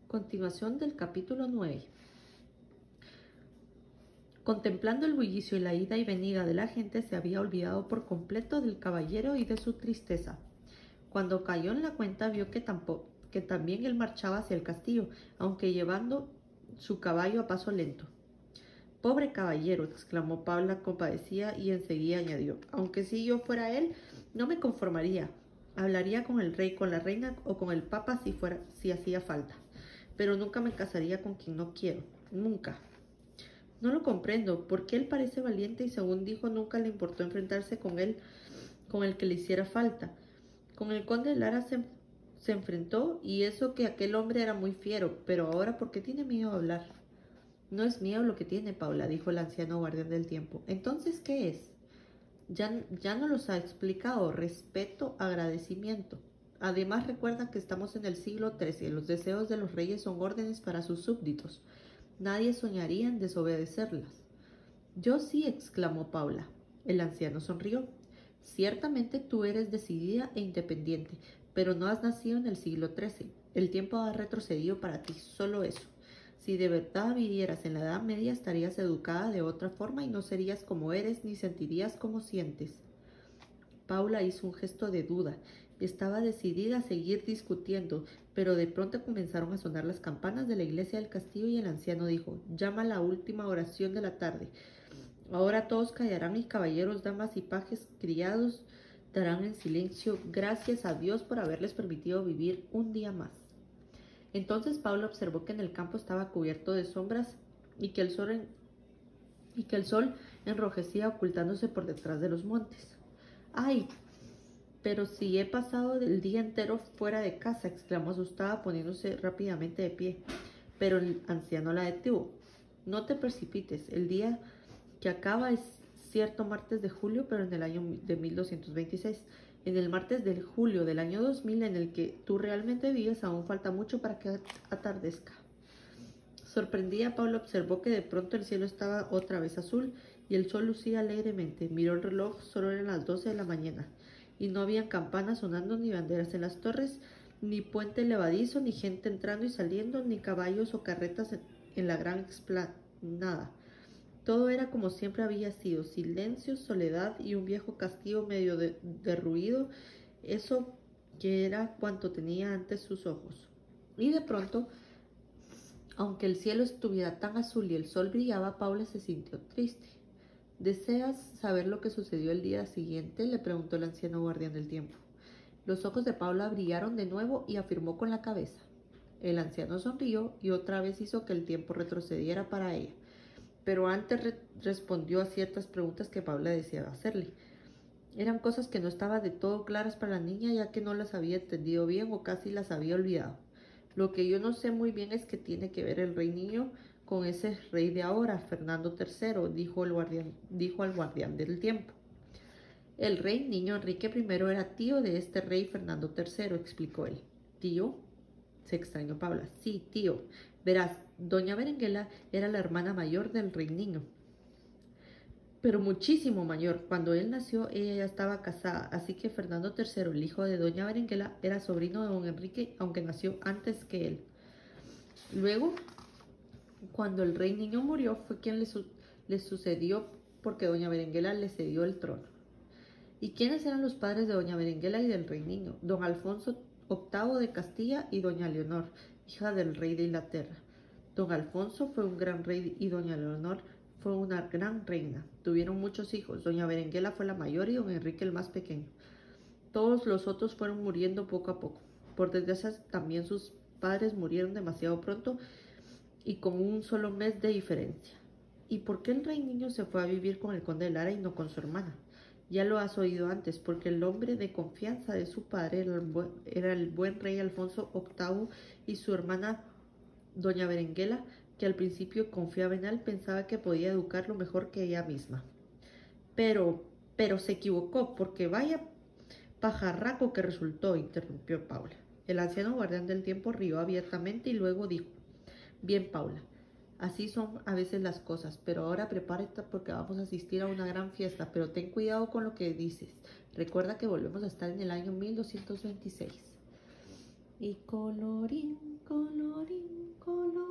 Continuación del capítulo 9. Contemplando el bullicio y la ida y venida de la gente, se había olvidado por completo del caballero y de su tristeza. Cuando cayó en la cuenta, vio que también él marchaba hacia el castillo, aunque llevando su caballo a paso lento. «Pobre caballero», exclamó Paula compadecida, y enseguida añadió: «Aunque si yo fuera él, no me conformaría. Hablaría con el rey, con la reina o con el papa si hacía falta. Pero nunca me casaría con quien no quiero. Nunca». «No lo comprendo. Porque él parece valiente y, según dijo, nunca le importó enfrentarse con el que le hiciera falta. Con el conde de Lara se enfrentó, y eso que aquel hombre era muy fiero. Pero ahora, ¿por qué tiene miedo a hablar?» «No es miedo lo que tiene, Paula», dijo el anciano guardián del tiempo. «Entonces, ¿qué es?» Ya no los ha explicado. Respeto, agradecimiento. Además, recuerda que estamos en el siglo XIII y los deseos de los reyes son órdenes para sus súbditos. Nadie soñaría en desobedecerlas». «Yo sí», exclamó Paula. El anciano sonrió. «Ciertamente tú eres decidida e independiente, pero no has nacido en el siglo XIII. El tiempo ha retrocedido para ti, solo eso. Si de verdad vivieras en la Edad Media, estarías educada de otra forma y no serías como eres ni sentirías como sientes». Paula hizo un gesto de duda. Estaba decidida a seguir discutiendo, pero de pronto comenzaron a sonar las campanas de la iglesia del castillo y el anciano dijo: «Llama la última oración de la tarde. Ahora todos callarán y caballeros, damas y pajes, criados darán en silencio gracias a Dios por haberles permitido vivir un día más». Entonces Paula observó que en el campo estaba cubierto de sombras y que el sol enrojecía ocultándose por detrás de los montes. «¡Ay! Pero si he pasado el día entero fuera de casa», exclamó asustada, poniéndose rápidamente de pie. Pero el anciano la detuvo. «No te precipites. El día que acaba es cierto martes de julio, pero en el año de 1226. En el martes de julio del año 2000, en el que tú realmente vives, aún falta mucho para que atardezca». Sorprendida, Paula observó que de pronto el cielo estaba otra vez azul y el sol lucía alegremente. Miró el reloj. Solo eran las 12 de la mañana y no habían campanas sonando, ni banderas en las torres, ni puente levadizo, ni gente entrando y saliendo, ni caballos o carretas en la gran explanada. Todo era como siempre había sido: silencio, soledad y un viejo castillo medio derruido, eso que era cuanto tenía ante sus ojos. Y de pronto, aunque el cielo estuviera tan azul y el sol brillaba, Paula se sintió triste. «¿Deseas saber lo que sucedió el día siguiente?», le preguntó el anciano guardián del tiempo. Los ojos de Paula brillaron de nuevo y afirmó con la cabeza. El anciano sonrió y otra vez hizo que el tiempo retrocediera para ella, pero antes respondió a ciertas preguntas que Paula deseaba hacerle. Eran cosas que no estaban de todo claras para la niña, ya que no las había entendido bien o casi las había olvidado. «Lo que yo no sé muy bien es qué tiene que ver el rey niño con ese rey de ahora, Fernando III», dijo al guardián del tiempo. «El rey niño Enrique I era tío de este rey Fernando III», explicó él. «¿Tío?», se extrañó Paula. «Sí, tío. Verás, doña Berenguela era la hermana mayor del rey niño, pero muchísimo mayor. Cuando él nació, ella ya estaba casada, así que Fernando III, el hijo de doña Berenguela, era sobrino de don Enrique, aunque nació antes que él. Luego, cuando el rey niño murió, fue quien le sucedió, porque doña Berenguela le cedió el trono». «¿Y quiénes eran los padres de doña Berenguela y del rey niño?» «Don Alfonso VIII de Castilla y doña Leonor, hija del rey de Inglaterra. Don Alfonso fue un gran rey y doña Leonor fue una gran reina. Tuvieron muchos hijos. Doña Berenguela fue la mayor y don Enrique el más pequeño. Todos los otros fueron muriendo poco a poco. Por desgracia, también sus padres murieron demasiado pronto y con un solo mes de diferencia». «¿Y por qué el rey niño se fue a vivir con el conde de Lara y no con su hermana?» «Ya lo has oído antes, porque el hombre de confianza de su padre era el buen rey Alfonso VIII, y su hermana doña Berenguela, que al principio confiaba en él, pensaba que podía educarlo mejor que ella misma. Pero se equivocó, porque vaya pajarraco que resultó», interrumpió Paula. El anciano guardián del tiempo rió abiertamente y luego dijo: «Bien, Paula, así son a veces las cosas, pero ahora prepárate porque vamos a asistir a una gran fiesta, pero ten cuidado con lo que dices. Recuerda que volvemos a estar en el año 1226. Y colorín, colorín, colorín.